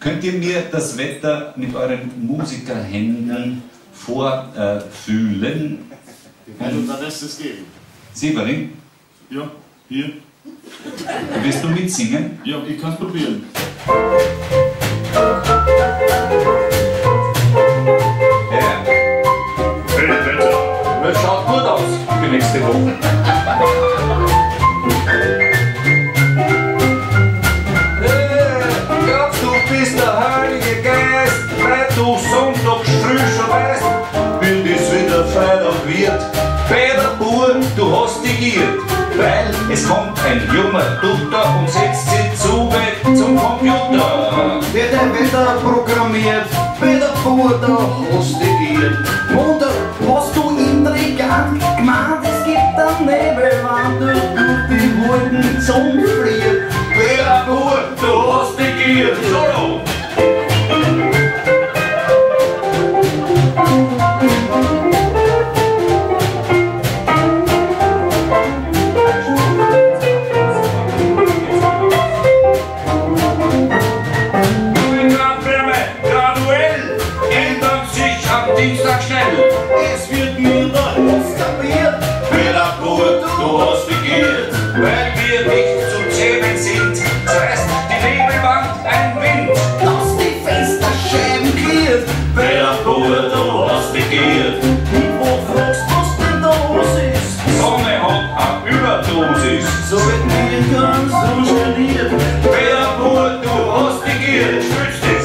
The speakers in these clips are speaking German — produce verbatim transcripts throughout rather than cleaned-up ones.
Könnt ihr mir das Wetter mit euren Musikerhänden vorfühlen? Wir werden unser Bestes geben. Severin, Ja, hier. wirst du mitsingen? Ja, ich kann es probieren. Ja. Schönes Wetter. Das schaut gut aus für nächste Woche. Glaubst du bist der Heilige Geist, weil du sonntags früh schon weißt, wenn das wieder Freitag wird. Peter Bur, du hast die Gier, weil es kommt ein junger Dutter und setzt sich zu weit zum Computer. Wird ein Wetter programmiert, Peter Bur, da hast die Gier. Wunder, was du intrigant gemeint, es gibt einen Nebelwand durch die Wolken zum Fliehen. Peter Bur, du hast die Gier. Solo! Dienstag schnell. Es wird mir der Lust kapiert, Peter Bur, du hast die Gier, weil wir nicht zu zähmen sind. Zerreißt die Nebelwand ein Wind. dass die Fensterscheiben klirrt. Peter Bur, du hast die Gier. Wo fragst was denn los ist? Sonne hat eine Überdosis. So wird mir ganz ungeniert. Peter Bur, du hast die Gier. Spürst es?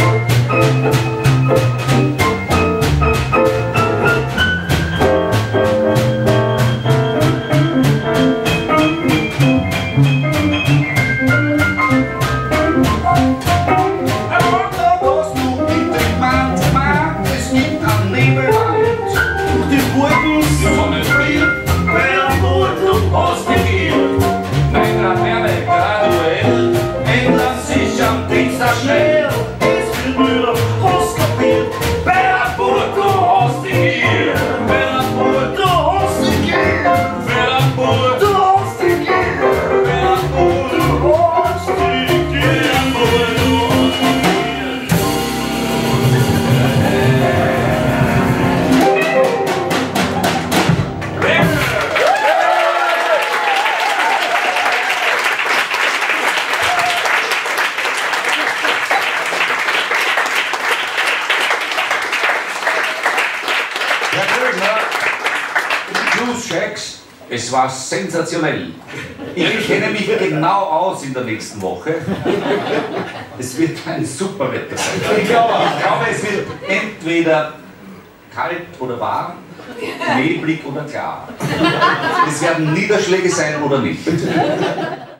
Die Wolken Sonne friert. Peter Bur, du Hast die Gier. neun Grad Wärme, graduell. Ändern sich am Dienstag schnell. es wird mir der Lust kapiert. Peter Bur, du hast die Gier. Peter Bur, Du hast die Gier. Peter Bur, Du hast die Gier. Peter Bur, Du hast die Gier. Herr Kröger, Juice Shacks, es war sensationell. Ich kenne mich genau aus in der nächsten Woche. Es wird ein super Wetter sein. Ich glaube, ich glaube, es wird entweder kalt oder warm, neblig oder klar. Es werden Niederschläge sein oder nicht.